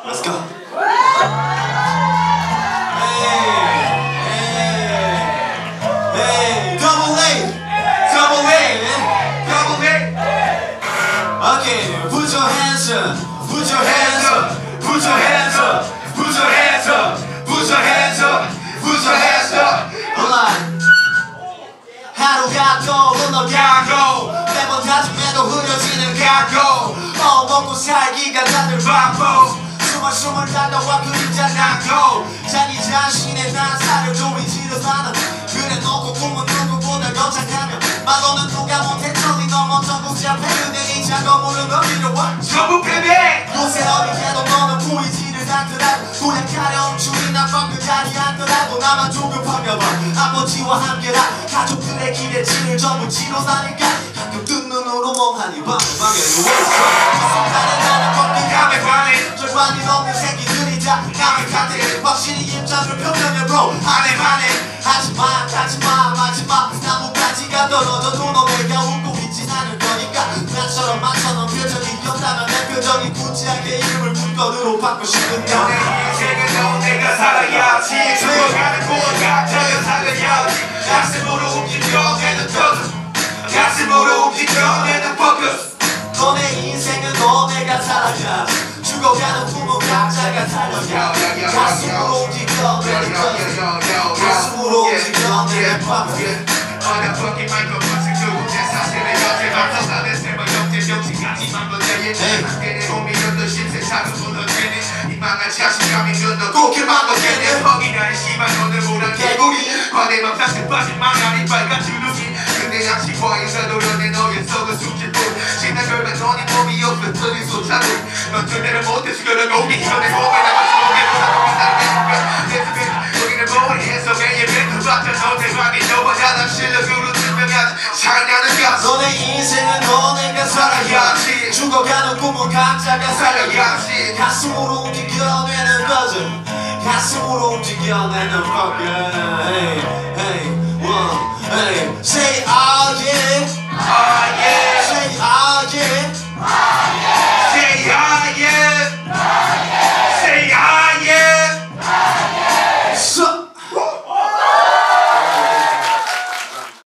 Let's go. Hey, double A, double A, double A. Okay, put your hands up, put your hands up, put your hands up, put your hands up, put your hands up, put your hands up. Alright. 하루가 또 흘러가고 매번 다짐해도 흐려지는 각오. 먹고 살기가 다들 바보. 숨을 다가와 그림자 나고 자기 자신의 나사를 조이지를 사는 그래 놓고 꿈은 누구보다 더 착하며 말로는 누가 못해 저리 넘어 전부 잡히는 이 작업물은 어디로 와 전부 패배. 요새 어디에도 너는 보이지를 않더라고 고향 가려운 줄이나 그 자리 앉더라도 나만 조급하며 봐 아버지와 함께라 가족들의 기대치를 전부 치러다니까 가끔 뜬 눈으로 멍하니 방에 누워있어 이 순간에 나는 걷기감에 반해 절반이 넘는 새끼들이 다 남의 카드에 확실히 입장을 표명해 bro 안해 하지마 나뭇가지가 떨어져도 너네가 웃고 있진 않을 거니까 나처럼 많처럼 표정이 없다면 내 표정이 굳지 않게 이름을 문건으로 바꾸고 싶은데 너의 인생은 너 내가 살아야지 죽어가는 곳 각자가 살아야지 가슴으로 움직여내는 focus 가슴으로 움직여내는 focus 너네 인생은 너네가 살아야지 죽어가는 꿈은 각자가 살려야 가슴으로 움직여내는 가슴으로 움직여내는 focus 어나포기 마이크로폰 두고 내 사실을 여태만 나는 세번 역대명칭까지만 번째에 함께는 오미련도 신세 작은 무너지는 이만한 자신감이 눈도 꽃길만 걷겠네 퍽이라는 심한 오늘 무난 개구리 과대만 싹둑 빠진 망아리 빨간 주둥이 근데 양심과 인사도련의 너의 속은 숨질뿐 지난 결과 너네 몸이 없어 터진 소차도 넌 그대를 못해 죽여라 오기 전에 몸에 남아서 내 속에 여기는 머리에서 매일 뱉어봤자 너 대박이 너보다 실력으로 증명하지 살아가는 가수 너네 인생은 너네가 살아야지 죽어가는 꿈은 각자가 살아야지 가슴으로 움직여내는 거죠 가슴으로 움직여내는 fucker